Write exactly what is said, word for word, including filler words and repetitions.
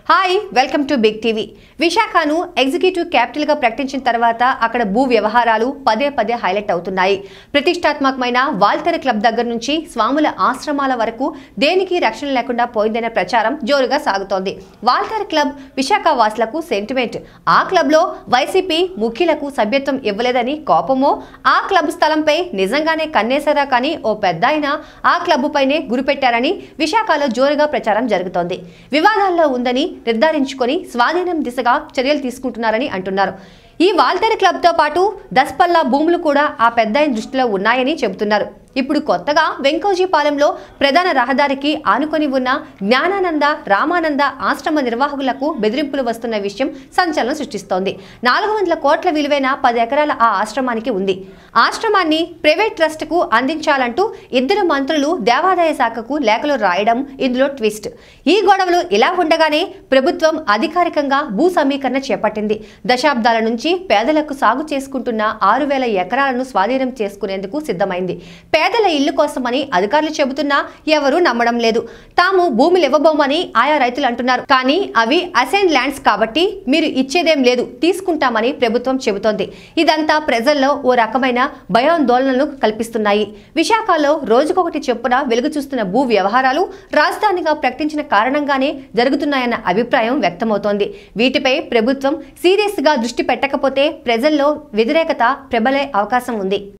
Hi welcome to big TV. విశాఖను executive capital గా ప్రకటించిన తర్వాత అక్కడ భూ వ్యవహారాలు పదే పదే హైలైట్ అవుతున్నాయి. ప్రతిష్టాత్మకమైన వాల్తేరు క్లబ్ దగ్గర నుంచి స్వాముల ఆశ్రమాల వరకు దేనికి రక్షణ లేకుండా పోయిందనే ప్రచారం జోరుగా సాగుతోంది. వాల్తేరు క్లబ్ విశాఖ వాసులకు సెంటిమెంట్. ఆ క్లబ్ లో వైసీపీ ముఖ్యులకు సభ్యత్వం ఇవ్వలేదని కోపమో, ఆ క్లబ్ స్థలంపై నిజంగానే కన్నేశారా కానీ ఓ పెద్దాయన ఆ క్లబ్ పైనే గురిపెట్టారని విశాఖలో జోరుగా ప్రచారం జరుగుతోంది. వివాదాల్లో ఉందని నిర్ధారించుకొని స్వాధీనం దిశగా చర్యలు తీసుకుంటున్నారని అంటున్నారు. ఈ వాల్తేరు క్లబ్ తో పాటు దస్పల్లా భూములు కూడా ఆ పెద్దాయన దృష్టిలో ఉన్నాయని చెబుతున్నారు. ఇప్పుడు కొత్తగా వెంకోజీపాలెంలో ప్రధాన రహదారికి ఆనుకొని ఉన్న జ్ఞానానంద రామానంద ఆశ్రమ నిర్వాహకులకు బెదిరింపులు వస్తున్న విషయం సంచలనం సృష్టిస్తోంది. నాలుగు వందల కోట్ల విలువైన పది ఎకరాల ఆ ఆశ్రమానికి ఉంది. ఆశ్రమాన్ని ప్రైవేట్ ట్రస్ట్ కు అందించాలంటూ ఇద్దరు మంత్రులు దేవాదాయ శాఖకు లేఖలు రాయడం ఇందులో ట్విస్ట్. ఈ గొడవలు ఇలా ఉండగానే ప్రభుత్వం అధికారికంగా భూ సమీకరణ చేపట్టింది. దశాబ్దాల నుంచి పేదలకు సాగు చేసుకుంటున్న ఆరు వేల ఎకరాలను స్వాధీనం చేసుకునేందుకు సిద్ధమైంది. పేదల ఇల్లు కోసమని అధికారులు చెబుతున్నా ఎవరూ నమ్మడం లేదు. తాము భూములు ఇవ్వబోమని ఆయా రైతులు అంటున్నారు. కానీ అవి అసైన్ ల్యాండ్స్ కాబట్టి మీరు ఇచ్చేదేం లేదు, తీసుకుంటామని ప్రభుత్వం చెబుతోంది. ఇదంతా ప్రజల్లో ఓ రకమైన భయాందోళనలు కల్పిస్తున్నాయి. విశాఖలో రోజుకొకటి చొప్పున వెలుగు చూస్తున్న భూ వ్యవహారాలు రాజధానిగా ప్రకటించిన కారణంగానే జరుగుతున్నాయన్న అభిప్రాయం వ్యక్తమవుతోంది. వీటిపై ప్రభుత్వం సీరియస్ గా దృష్టి పెట్టకపోతే ప్రజల్లో వ్యతిరేకత ప్రబలే అవకాశం ఉంది.